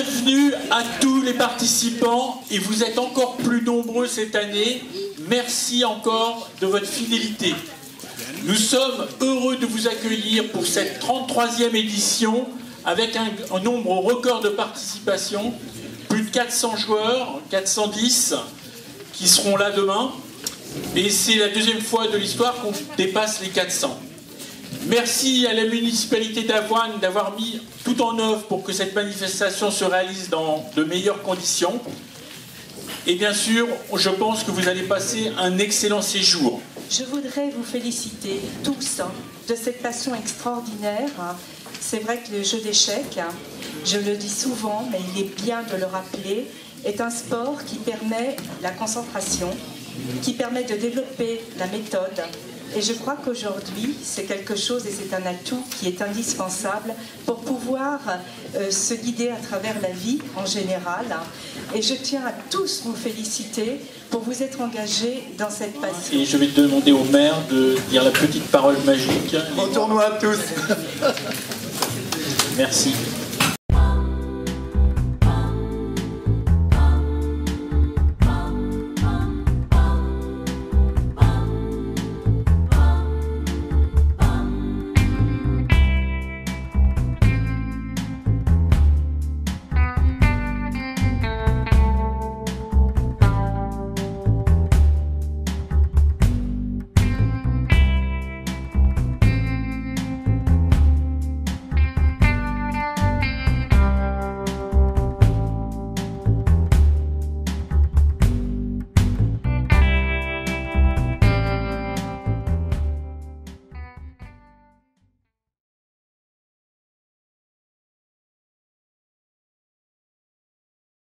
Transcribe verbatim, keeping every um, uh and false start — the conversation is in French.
Bienvenue à tous les participants, et vous êtes encore plus nombreux cette année. Merci encore de votre fidélité. Nous sommes heureux de vous accueillir pour cette trente-troisième édition avec un, un nombre record de participation, plus de quatre cents joueurs, quatre cent dix qui seront là demain, et c'est la deuxième fois de l'histoire qu'on dépasse les quatre cents. Merci à la municipalité d'Avoine d'avoir mis tout en œuvre pour que cette manifestation se réalise dans de meilleures conditions. Et bien sûr, je pense que vous allez passer un excellent séjour. Je voudrais vous féliciter tous de cette passion extraordinaire. C'est vrai que le jeu d'échecs, je le dis souvent, mais il est bien de le rappeler, est un sport qui permet la concentration, qui permet de développer la méthode. Et je crois qu'aujourd'hui, c'est quelque chose, et c'est un atout qui est indispensable pour pouvoir euh, se guider à travers la vie en général. Et je tiens à tous vous féliciter pour vous être engagés dans cette passion. Et je vais demander au maire de dire la petite parole magique. Bon tournoi à tous. Merci.